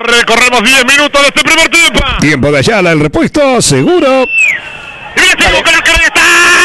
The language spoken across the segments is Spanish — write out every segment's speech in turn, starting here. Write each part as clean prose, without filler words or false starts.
Recorremos 10 minutos de este primer tiempo. Tiempo de Ayala, el repuesto seguro. Y mira este gol con el que está.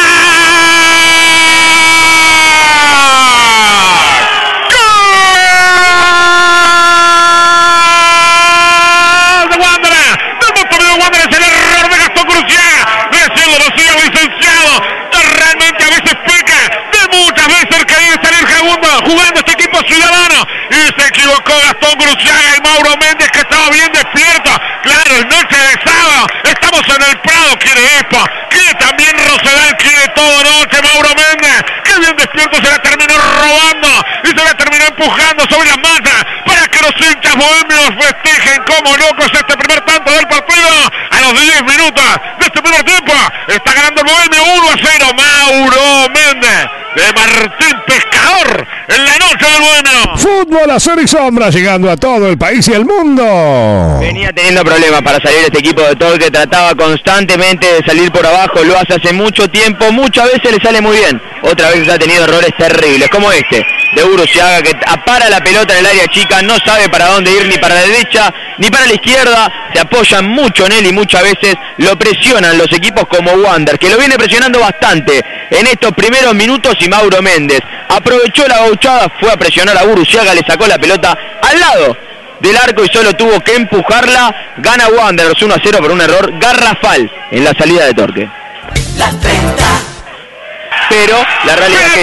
¡Gol de Wanderers! Del Montevideo Wanderers, el error de Gastón Cruciaga. Recién lo decía el licenciado. Realmente a veces peca de muchas veces querer salir jugando este equipo ciudadano. Y se equivocó Gastón Cruciaga y Mauro Méndez, que estaba bien despierto. Claro, es noche de sábado. Estamos en el Prado, quiere Expo. Quiere también Rosedal, quiere todo noche Mauro Méndez. Que bien despierto, se la terminó robando. Y se la terminó empujando sobre las masas para que los hinchas bohemios festejen como locos este primer tanto del partido. A los 10 minutos de este primer tiempo está ganando el Bohemio 1-0. Mauro Méndez de Martín Pescador en la noche del Bohemio. Fútbol a sol y sombra, llegando a todo el país y el mundo. Venía teniendo problemas para salir este equipo de Torque, trataba constantemente de salir por abajo, lo hace hace mucho tiempo, muchas veces le sale muy bien, otras veces ha tenido errores terribles, como este, de Uruciaga, que para la pelota en el área chica, no sabe para dónde ir, ni para la derecha, ni para la izquierda, se apoyan mucho en él y muchas veces lo presionan los equipos como Wander, que lo viene presionando bastante en estos primeros minutos, y Mauro Méndez aprovechó la gauchada, fue a presionar a Uruciaga, le sacó la pelota al lado del arco y solo tuvo que empujarla. Gana Wanderers 1-0 por un error garrafal en la salida de Torque. Las 30. Pero la realidad es que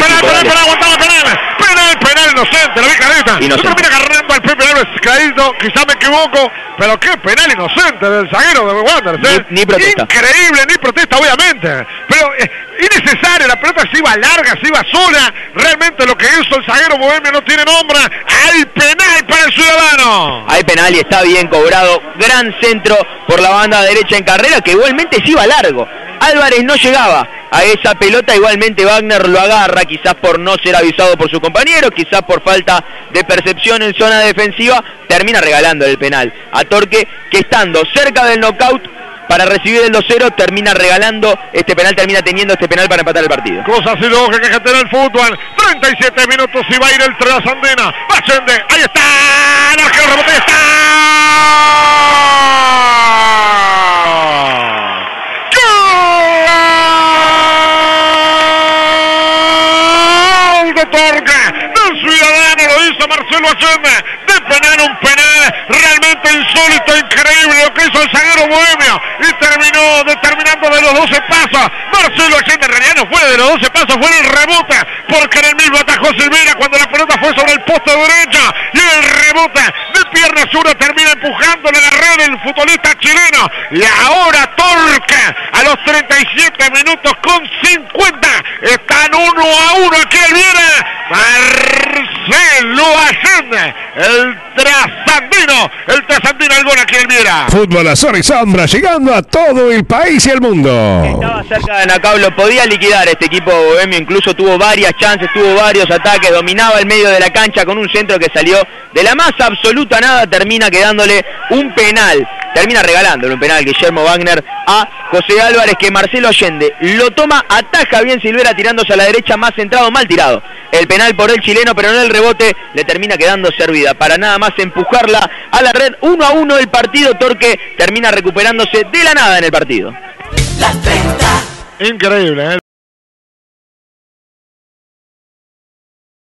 penal inocente, la vi clarita. Se termina agarrando al Pepe Alves clarito, quizá me equivoco, pero qué penal inocente del zaguero de Wanderers. Ni protesta. Increíble, ni protesta, obviamente. Pero innecesario, la pelota se iba larga, se iba sola. Realmente lo que hizo el zaguero bohemio no tiene nombre. Hay penal para el ciudadano. Hay penal y está bien cobrado. Gran centro por la banda derecha en carrera, que igualmente se iba largo. Álvarez no llegaba a esa pelota, igualmente Wagner lo agarra, quizás por no ser avisado por su compañero, quizás por falta de percepción en zona defensiva, termina regalando el penal a Torque, que estando cerca del knockout para recibir el 2-0, termina regalando este penal, termina teniendo este penal para empatar el partido. Cosas y lógicas que tiene el fútbol. 37 minutos y va a ir el Trasandina. Allende, ahí está, el arquero rebote, ahí está. Torque, del ciudadano, lo hizo Marcelo Allende, de penal, un penal realmente insólito, increíble lo que hizo el zaguero bohemio, y terminó determinando de los 12 pasos. Marcelo Allende en realidad no fue de los 12 pasos, fue el rebote, porque en el mismo atajó Silveira cuando la pelota fue sobre el poste derecho, y el rebote de pierna zurda termina empujándole la red el futbolista chileno, y ahora Torque a los 37 minutos con 50 están 1-1 aquí el Viera. Marcelo Allende, el trasandino el gol aquí el Viera. Fútbol a sol y sombra, llegando a todo el país y el mundo. Estaba cerca de Nacau, lo podía liquidar este equipo bohemio, incluso tuvo varias chances, tuvo varios ataques, dominaba el medio de la cancha con un centro que salió de la más absoluta nada, termina quedándole un penal. Termina regalándole un penal Guillermo Wagner a José Álvarez, que Marcelo Allende lo toma, ataja bien Silvera tirándose a la derecha, más centrado, mal tirado. El penal por el chileno, pero en el rebote le termina quedando servida para nada más empujarla a la red. 1-1 el partido, Torque termina recuperándose de la nada en el partido. Las 30. Increíble,